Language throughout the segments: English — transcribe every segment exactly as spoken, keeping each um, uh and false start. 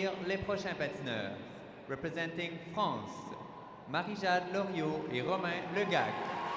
accueillir les prochains patineurs. Representing France, Marie-Jade Loriot et Romain Legac.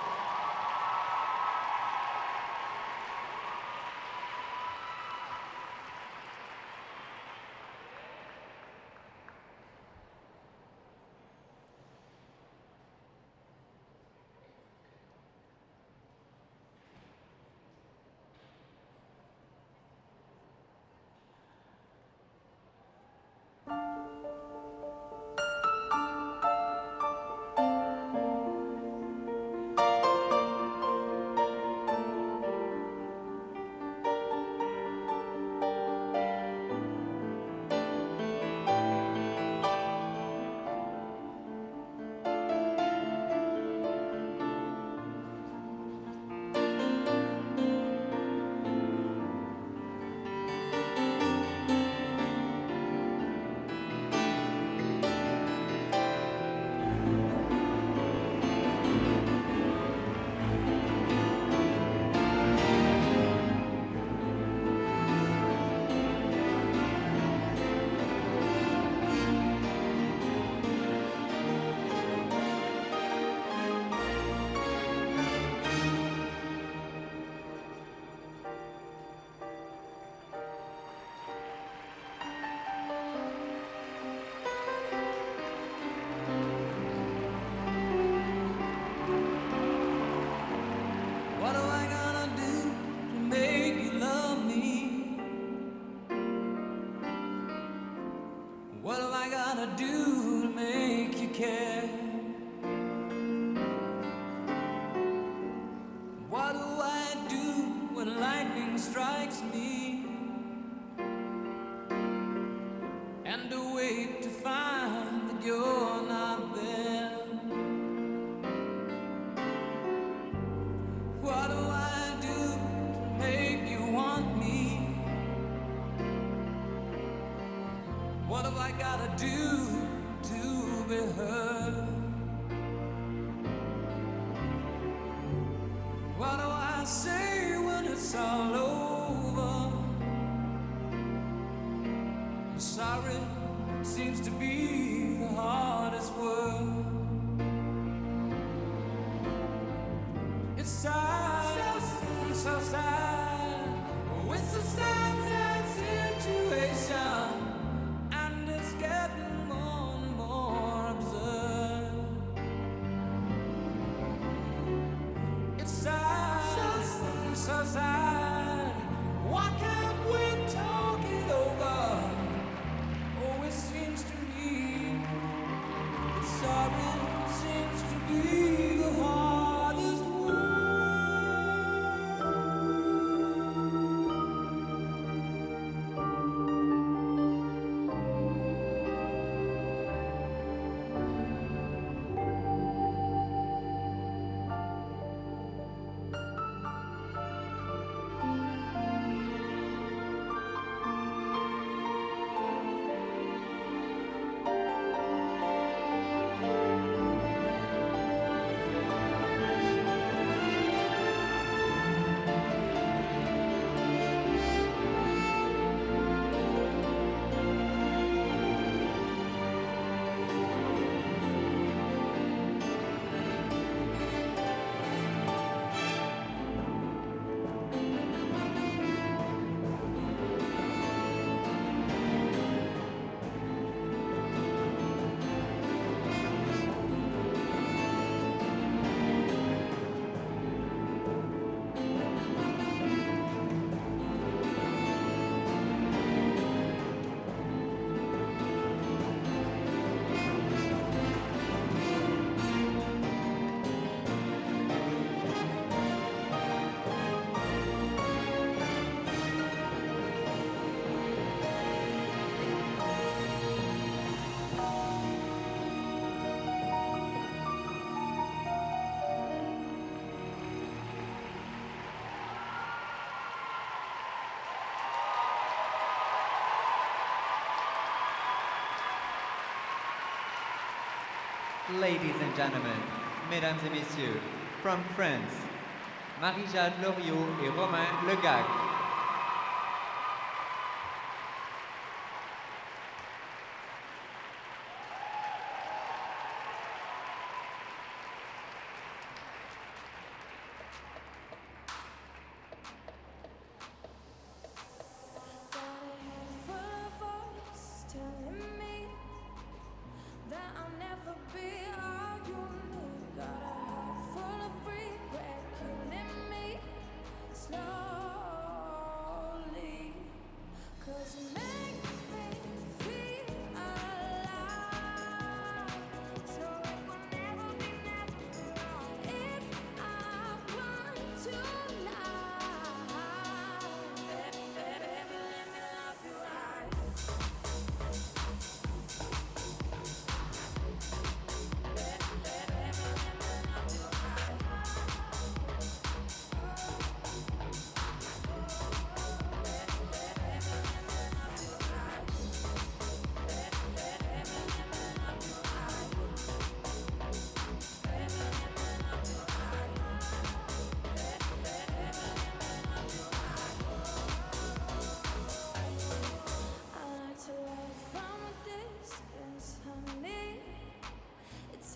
Ladies and gentlemen, mesdames et messieurs, from France, Marie-Jade Loriot et Romain Legac.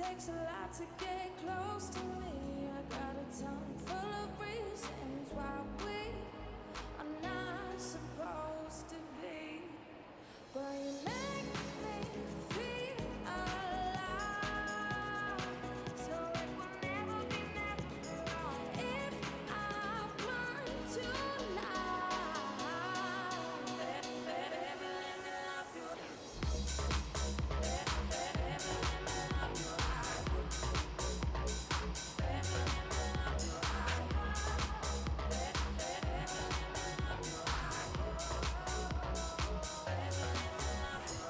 takes a lot to get close to me. I got a tongue full of reasons why we are not supposed to be, but you make me feel alive, so it will never be never wrong if I learn to lie. Baby, baby, let me love you. Baby, baby, let me love you. Baby, let me love you. Baby, baby, let me love you. Baby, let me love you.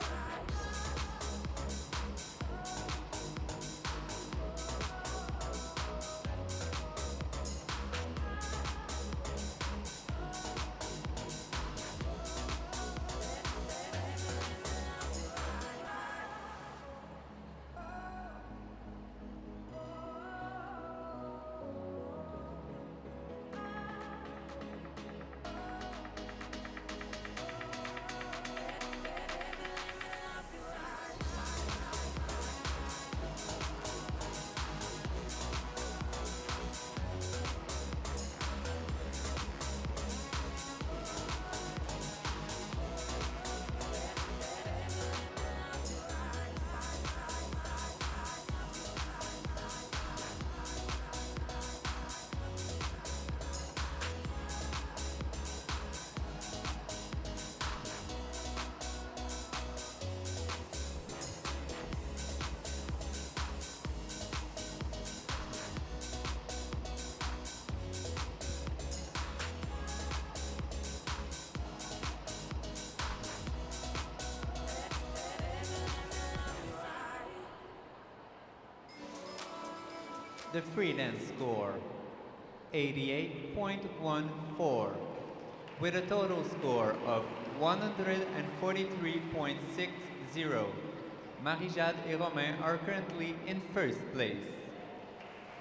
The free dance score, eighty-eight point one four, with a total score of one hundred forty-three point six zero. Marie-Jade et Romain are currently in first place.